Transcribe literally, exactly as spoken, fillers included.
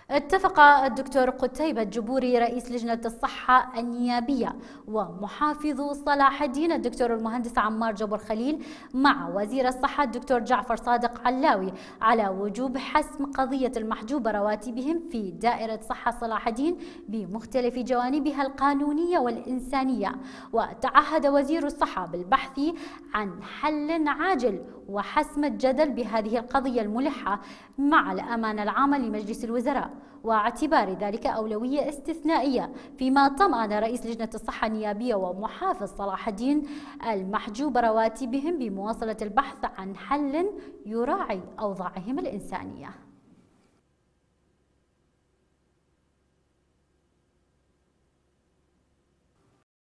اتفق الدكتور قتيبة جبوري رئيس لجنة الصحة النيابية ومحافظ صلاح الدين الدكتور المهندس عمار جبر خليل مع وزير الصحة الدكتور جعفر صادق علاوي على وجوب حسم قضية المحجوب رواتبهم في دائرة صحة صلاح الدين بمختلف جوانبها القانونية والإنسانية. وتعهد وزير الصحة بالبحث عن حل عاجل وحسم الجدل بهذه القضية الملحة مع الأمانة العامة لمجلس الوزراء، واعتبار ذلك أولوية استثنائية، فيما طمأن رئيس لجنة الصحة النيابية ومحافظ صلاح الدين المحجوب رواتبهم بمواصلة البحث عن حل يراعي أوضاعهم الإنسانية.